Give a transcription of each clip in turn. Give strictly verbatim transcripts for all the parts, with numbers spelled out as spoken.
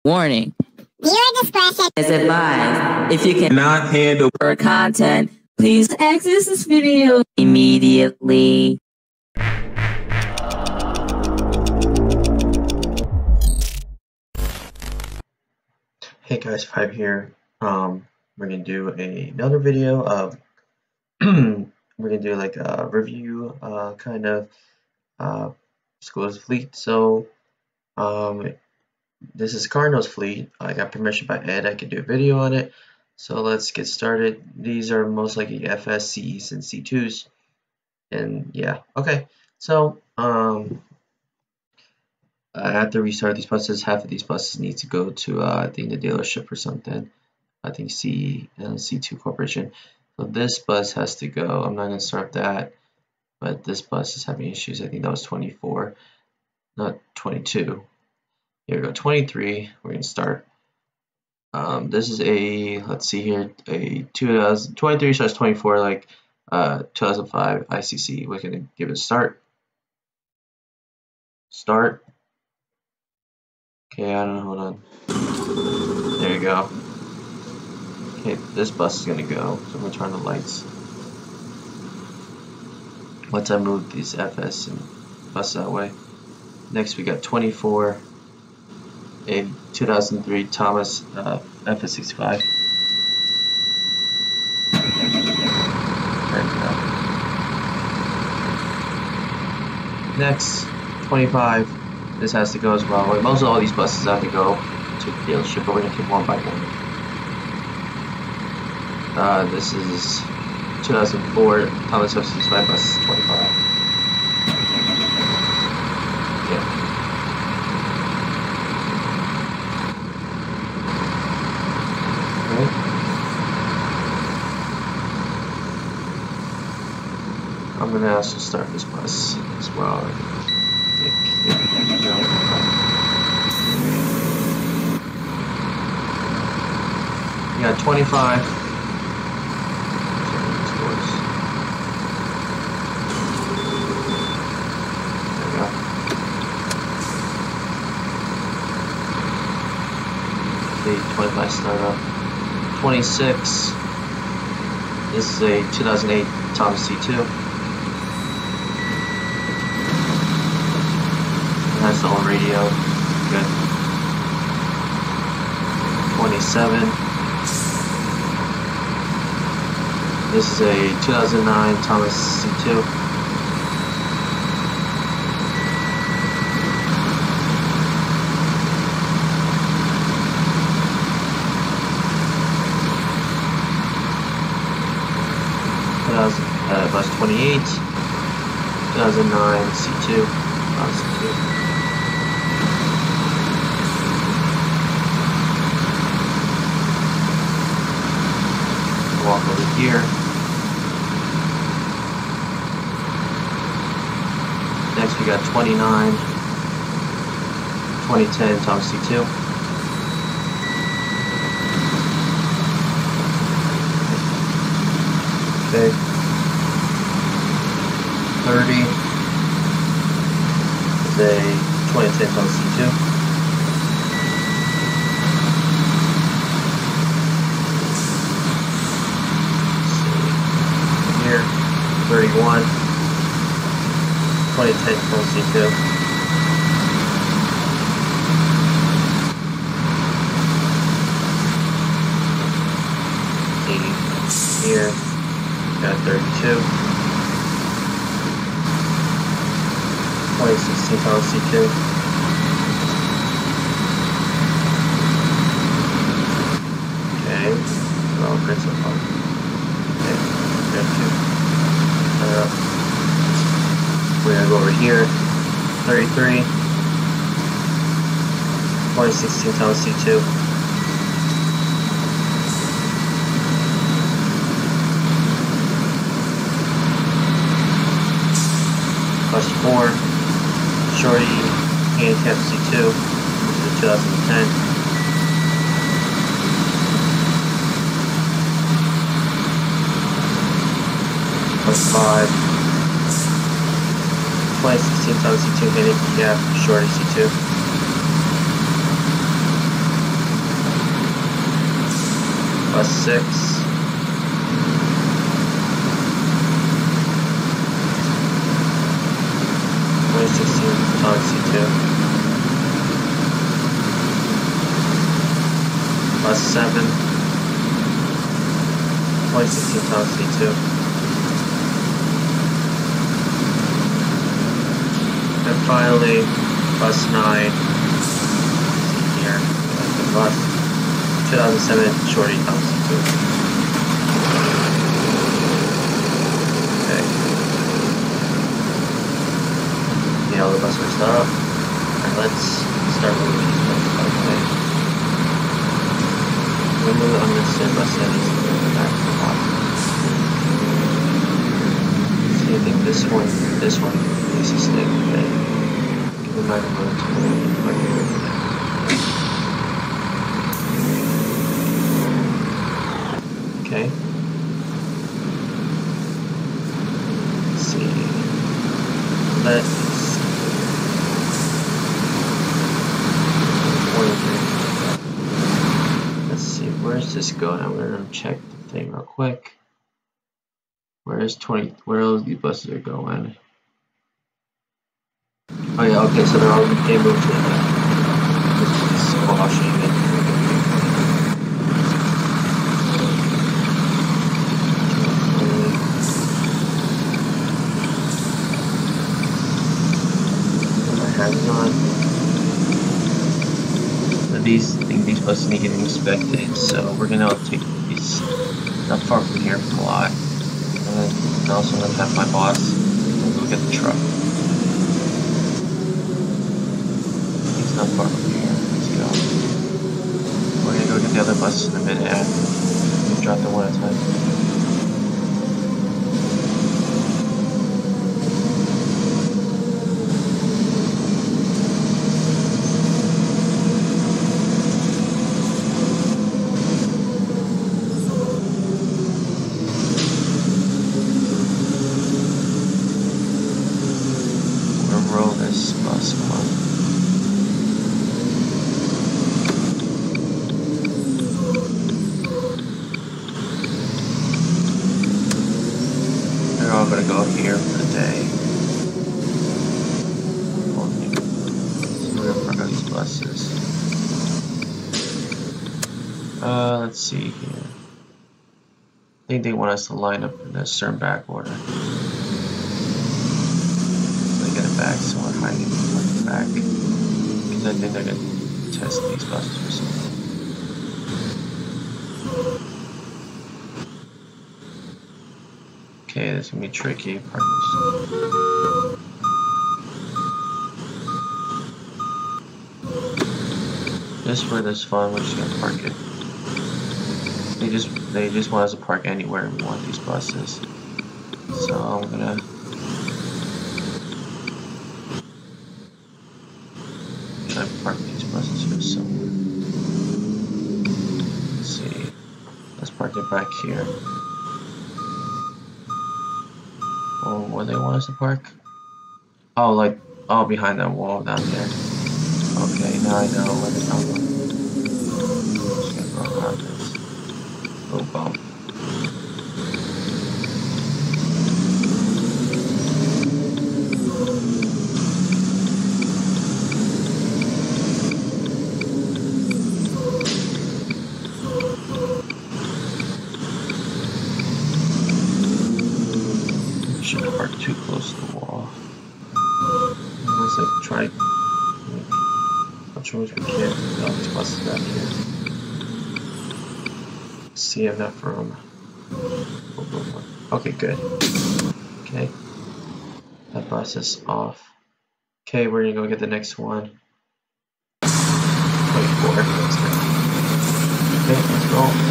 Warning. Viewer discretion Is advised. If you cannot handle for content, please exit this video immediately. Hey guys, Five here. Um, we're gonna do a, another video of we're gonna do like a review, uh, kind of uh, School's Fleet. So, um, this is Cardinals Fleet. I got permission by Ed. I can do a video on it. So let's get started. These are most likely F S Cs and C twos, and yeah, okay. So, um. I have to restart these buses. Half of these buses need to go to uh, I think the dealership or something. I think C uh, C two Corporation. So this bus has to go. I'm not gonna start that, but this bus is having issues. I think that was twenty-four, not twenty-two. Here we go, twenty-three. We're gonna start. Um, this is a let's see here a two thousand twenty-three slash twenty-four like uh two thousand five I C C. We're gonna give it a start. Start. Okay, I don't know, hold on. There you go. Okay, this bus is gonna go, so I'm gonna turn the lights. Once I move these F S and bus that way. Next we got twenty-four, a two thousand three Thomas uh, F S sixty-five. There we go. Next, twenty-five. This has to go as well. Most of all these buses have to go to the dealership, but we're going to take one by one. Uh, this is two thousand four Thomas F sixty-five bus twenty-five. Yeah. Okay. I'm going to also start this bus as well. You got twenty-five. There we go. Okay, twenty-five startup. twenty-six. This is a two thousand eight Thomas C two. That's all radio. Good. twenty-seven. This is a two thousand nine Thomas C two. Uh, bus twenty-eight. two thousand nine C two. Thomas C two. Walk over here. Next we got twenty-nine, twenty ten Thomas C two. Okay. thirty is a twenty ten Thomas C two. thirty-one, twenty ten Thomas C two. eighty here, got thirty-two, twenty sixteen Thomas C two. Okay, well, great so far. Okay, got two. Uh, we're gonna go over here, thirty-three, twenty sixteen Thomas C two. Bus four, Shorty, handicap C two, this is a two thousand ten. Bus five, twenty sixteen Thomas C two handicap, Shorty C two. bus six. twenty sixteen Potomac C two. Bus seven. twenty sixteen Potomac C two. And finally, bus nine. See here, the bus two thousand seven Shorty Potomac C two. Okay. The other bus are stopped. And let's start moving these buses out of the way. We move on this bus that needs to go back to the bottom. See, I think this one, this one needs to stay okay. Give me my remote to move. Okay. Let's see. Let's Let's see, where's this going? I'm gonna check the thing real quick. Where's twenty? Where all these buses are going? Oh yeah, okay, so they're all able to just squashing it. Put my hands on. These, I think these buses need getting inspected, so we're gonna take these not far from here from a lot. And then also I'm gonna have my boss go get the truck. It's not far from here. Let's go. We're gonna go get the other buses in a minute after we drop them one at a time. I'm gonna go here for the day. So we're gonna park on these buses. Uh, let's see here. I think they want us to line up in a certain back order. So they get it back, so we're hiding it back. Because I think they're gonna test these buses or something. Okay, this is gonna be tricky. Partners. Just for this fun, we're just gonna park it. They just they just want us to park anywhere we want these buses. So I'm gonna try to park these buses here somewhere. Let's see. Let's park it back here. Oh, where they want us to park? Oh, like, oh, behind that wall down there. Okay, now I know where they're going. Just gonna go around this little bump. Shouldn't park too close to the wall. Unless I try to make much room as we can. All these buses back here. See enough room. Okay, good. Okay. That bus is off. Okay, we're gonna go get the next one. twenty-four. Let's go. Okay, let's go.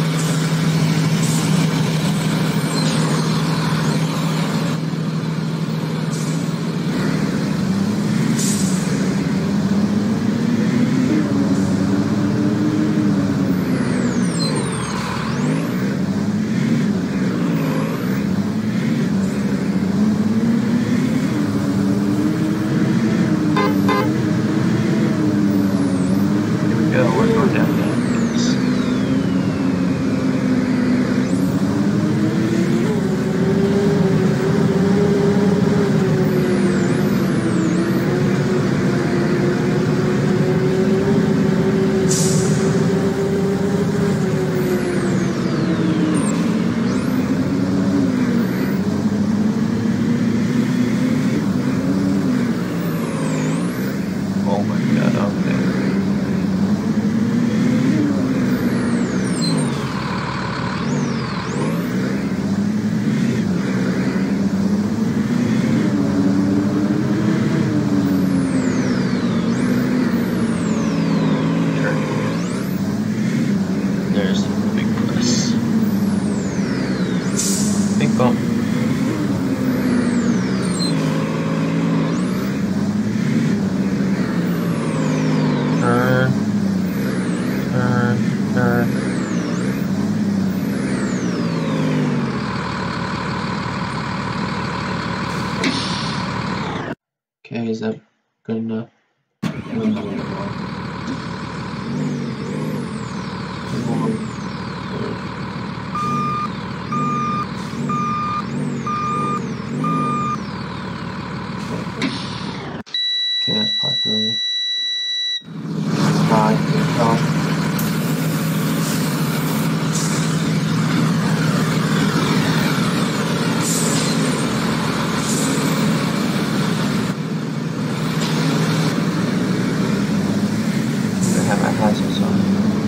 We're going Okay, is that good enough? One more. One more. Okay, that's populating. Five, five. I have my hazards on.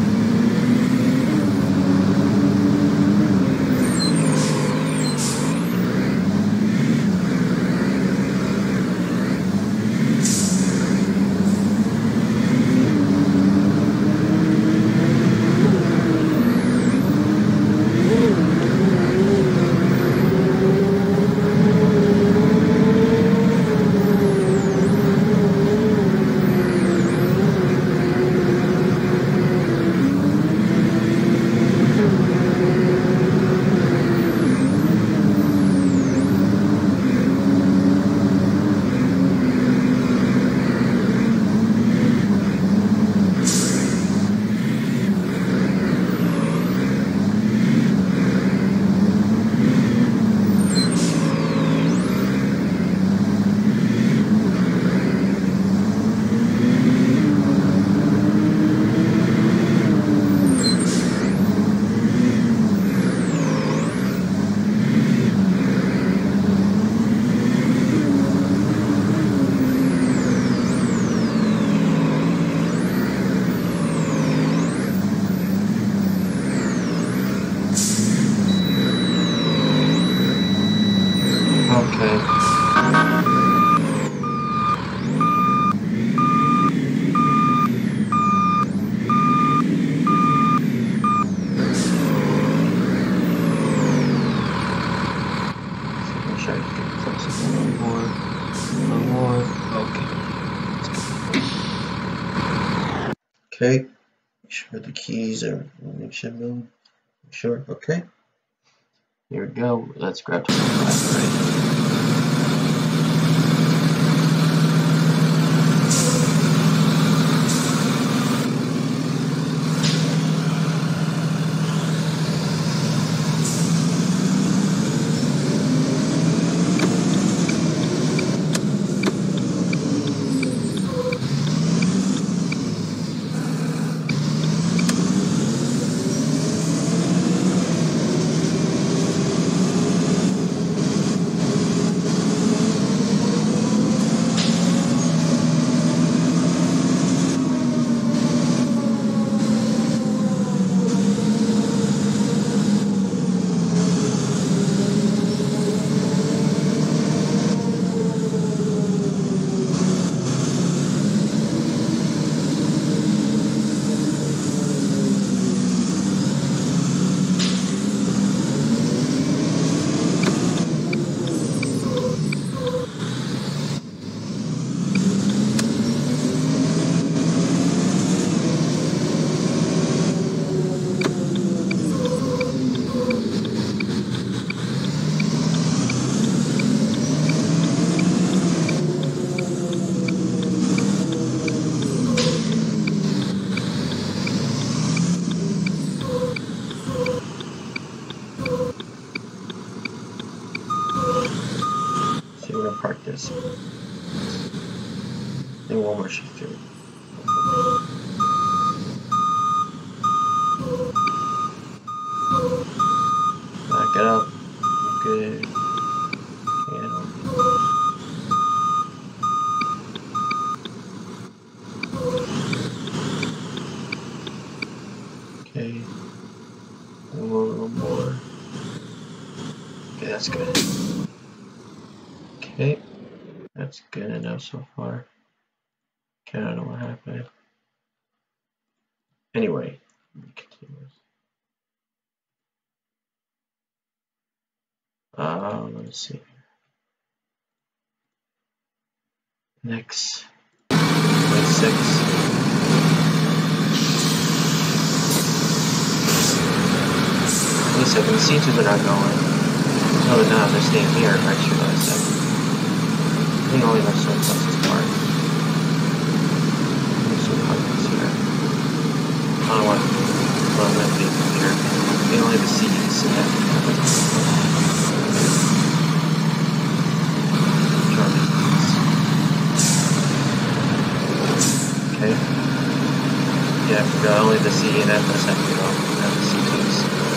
Okay. Make sure I can get close a little more. A little more. Okay. Okay. Make sure the keys are in action mode. Make sure. Okay. Here we go. Let's grab to the left, right. So we're gonna park this. And one more shift through. Back it up. Good. Channel. Okay. One more, one more. Okay, that's good. Okay. That's good enough so far. Okay, I don't know what happened. Anyway, let me continue. Uh, let's see. Next. twenty-six. twenty-seven. The C twos are not going. No, they're not. They're staying here. Actually, I think only that's so close as far. don't want to let the computer. You don't leave the C Ds so that okay. Yeah, I forgot only the C and F S have to go. Not the C Ds.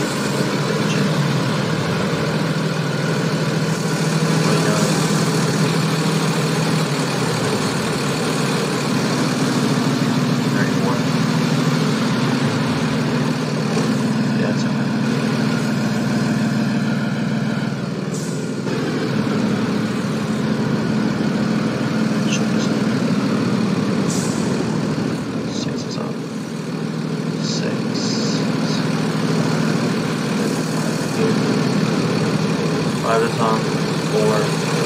Five to top, four,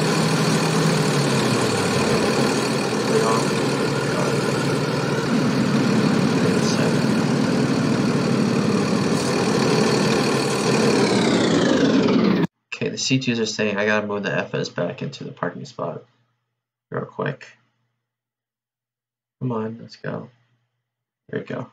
three off, five, eight, seven. Okay, the C twos are saying I gotta move the F S back into the parking spot real quick. Come on, let's go. There we go.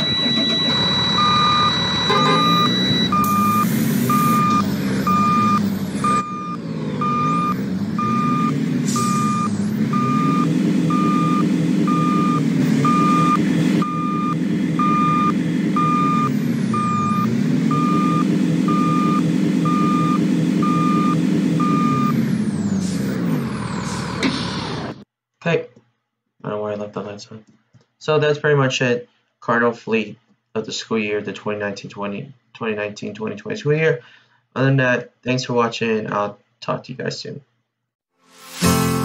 Okay, I don't know why I left the lights on. So that's pretty much it. Cardinal fleet of the school year, the twenty nineteen twenty school year. Other than that, thanks for watching. I'll talk to you guys soon.